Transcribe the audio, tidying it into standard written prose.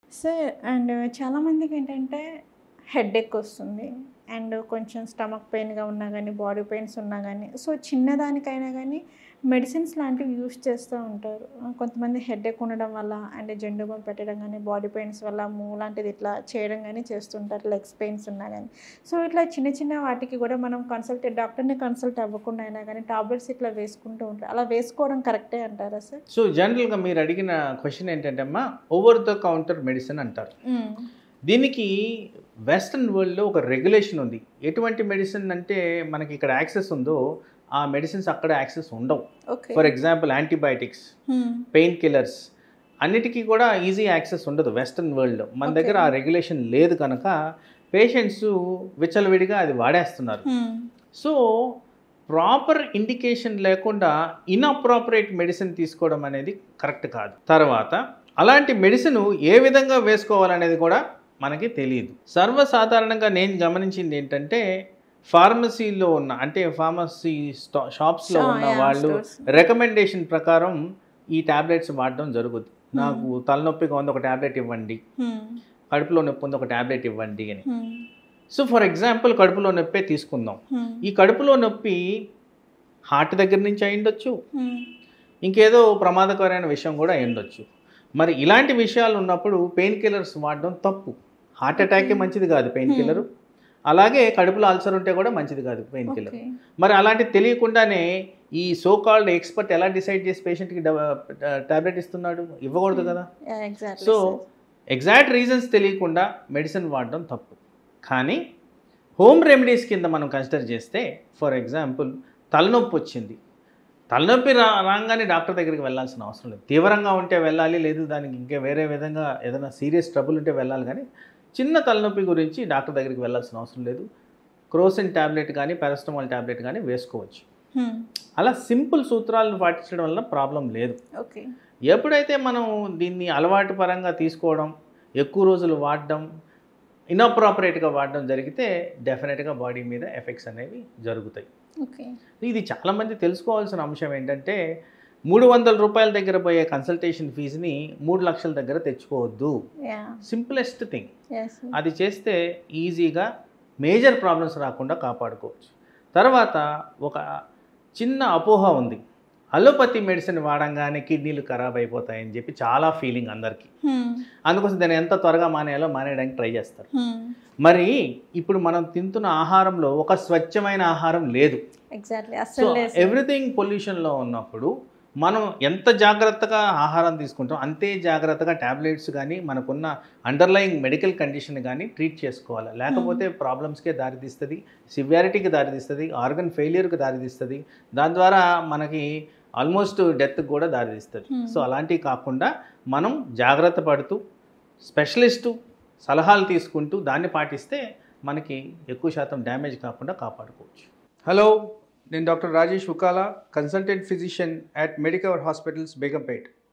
Sir and చాలామందికేంటంటే headache వస్తుంది. And కొంచెం స్టమక్ పెయిన్‌గా ఉన్నా గానీ, బాడీ పెయిన్స్ ఉన్నా గానీ, సో చిన్నదానికైనా గానీ మెడిసిన్స్ లాంటివి యూజ్ చేస్తూ ఉంటారు. కొంతమంది హెడేక్ ఉండడం వల్ల అండ్ జెండు బామ్ పెట్టడం గానీ, బాడీ పెయిన్స్ వల్ల మూవ్ లాంటిది ఇట్లా చేయడం గానీ చేస్తుంటారు. లెగ్స్ పెయిన్స్ ఉన్నా గానీ. సో ఇట్లా చిన్న చిన్న వాటికి గూడా మనం డాక్టర్‌ని కన్సల్ట్ అవ్వకుండా అయినా గానీ టాబ్లెట్స్ ఇట్లా వేసుకుంటూ ఉంటారు. అలా వేసుకోవడం కరెక్టే అంటారా సార్? సో జనరల్‌గా మీరు అడిగిన క్వెషన్ ఏంటంటే అమ్మా, ఓవర్ ద కౌంటర్ మెడిసిన్ అంటారు. దీనికి వెస్టర్న్ వరల్డ్‌లో ఒక రెగ్యులేషన్ ఉంది. ఎటువంటి మెడిసిన్ అంటే మనకి ఇక్కడ యాక్సెస్ ఉందో ఆ మెడిసిన్స్ అక్కడ యాక్సెస్ ఉండవు. Okay. For example antibiotics, painkillers అన్నిటికీ కూడా ఈజీ యాక్సెస్ ఉండదు వెస్టర్న్ వరల్డ్‌లో. మన దగ్గర ఆ రెగ్యులేషన్ లేదు కనుక పేషెంట్స్ విచ్చలవిడిగా అది వాడేస్తున్నారు. సో ప్రాపర్ ఇండికేషన్ లేకుండా ఇన్అప్రాపరియేట్ మెడిసిన్ తీసుకోవడం అనేది కరెక్ట్ కాదు. తర్వాత అలాంటి మెడిసిన్ ఏ విధంగా వేసుకోవాలనేది కూడా మనకి తెలియదు. సర్వసాధారణంగా నేను గమనించింది ఏంటంటే ఫార్మసీలో ఉన్న అంటే ఫార్మసీ షాప్స్లో ఉన్న వాళ్ళు రికమెండేషన్ ప్రకారం ఈ టాబ్లెట్స్ వాడడం జరుగుతుంది. నాకు తలనొప్పిగా ఉంది ఒక టాబ్లెట్ ఇవ్వండి, కడుపులో నొప్పి ఉంది ఒక టాబ్లెట్ ఇవ్వండి అని. సో ఫర్ ఎగ్జాంపుల్ కడుపులో నొప్పే తీసుకుందాం. ఈ కడుపులో నొప్పి హార్ట్ దగ్గర నుంచి అయ్యుండొచ్చు, ఇంకేదో ప్రమాదకరమైన విషయం కూడా అయ్యుండొచ్చు. మరి ఇలాంటి విషయాలు ఉన్నప్పుడు పెయిన్ కిల్లర్స్ వాడడం తప్పు. హార్ట్ అటాకే మంచిది కాదు పెయిన్ కిల్లరు, అలాగే కడుపులో అల్సర్ ఉంటే కూడా మంచిది కాదు పెయిన్ కిల్లర్. మరి అలాంటివి తెలియకుండానే ఈ సో కాల్డ్ ఎక్స్పర్ట్ ఎలా డిసైడ్ చేసి పేషెంట్కి టాబ్లెట్ ఇస్తున్నాడు? ఇవ్వకూడదు కదా. సో ఎగ్జాక్ట్ రీజన్స్ తెలియకుండా మెడిసిన్ వాడడం తప్పు. కానీ హోమ్ రెమెడీస్ కింద మనం కన్సిడర్ చేస్తే ఫర్ ఎగ్జాంపుల్ తలనొప్పి వచ్చింది, తలనొప్పి రాగానే డాక్టర్ దగ్గరికి వెళ్ళాల్సిన అవసరం లేదు. తీవ్రంగా ఉంటే వెళ్ళాలి, లేదు దానికి ఇంకా వేరే విధంగా ఏదైనా సీరియస్ ట్రబుల్ ఉంటే వెళ్ళాలి. కానీ చిన్న తలనొప్పి గురించి డాక్టర్ దగ్గరికి వెళ్ళాల్సిన అవసరం లేదు. క్రోసిన్ ట్యాబ్లెట్ కానీ పారాసిటమాల్ ట్యాబ్లెట్ కానీ వేసుకోవచ్చు. అలా సింపుల్ సూత్రాలను పాటించడం వల్ల ప్రాబ్లం లేదు. ఓకే. ఎప్పుడైతే మనం దీన్ని అలవాటు పరంగా తీసుకోవడం, ఎక్కువ రోజులు వాడడం, ఇన్అప్రాపరేట్గా వాడడం జరిగితే డెఫినెట్గా బాడీ మీద ఎఫెక్ట్స్ అనేవి జరుగుతాయి. ఓకే. ఇది చాలామంది తెలుసుకోవాల్సిన అంశం ఏంటంటే 300 రూపాయల దగ్గర పోయే కన్సల్టేషన్ ఫీజుని 3 లక్షల దగ్గర తెచ్చుకోవద్దు. Simplest thing. అది చేస్తే ఈజీగా మేజర్ ప్రాబ్లమ్స్ రాకుండా కాపాడుకోవచ్చు. తర్వాత ఒక చిన్న అపోహ ఉంది, అలోపతి మెడిసిన్ వాడంగానే కిడ్నీలు ఖరాబ్ అయిపోతాయని చెప్పి చాలా ఫీలింగ్ అందరికీ. అందుకోసం దాన్ని ఎంత త్వరగా మానేయాలో మానేయడానికి ట్రై చేస్తారు. మరి ఇప్పుడు మనం తింటున్న ఆహారంలో ఒక స్వచ్ఛమైన ఆహారం లేదు. ఎవ్రీథింగ్ పొల్యూషన్లో ఉన్నప్పుడు మనం ఎంత జాగ్రత్తగా ఆహారం తీసుకుంటాం అంతే జాగ్రత్తగా ట్యాబ్లెట్స్ కానీ మనకున్న అండర్లయింగ్ మెడికల్ కండిషన్ కానీ ట్రీట్ చేసుకోవాలి. లేకపోతే ప్రాబ్లమ్స్కే దారితీస్తుంది, సివియారిటీకి దారితీస్తుంది, ఆర్గన్ ఫెయిల్యూర్కి దారితీస్తుంది, దాని ద్వారా మనకి ఆల్మోస్ట్ డెత్కి కూడా దారితీస్తుంది. సో అలాంటివి కాకుండా మనం జాగ్రత్త పడుతూ స్పెషలిస్టు సలహాలు తీసుకుంటూ దాన్ని పాటిస్తే మనకి ఎక్కువ శాతం డ్యామేజ్ కాకుండా కాపాడుకోవచ్చు. హలో, నేను doctor Rajesh Ukala, consultant physician at Medicover hospitals, Begumpet.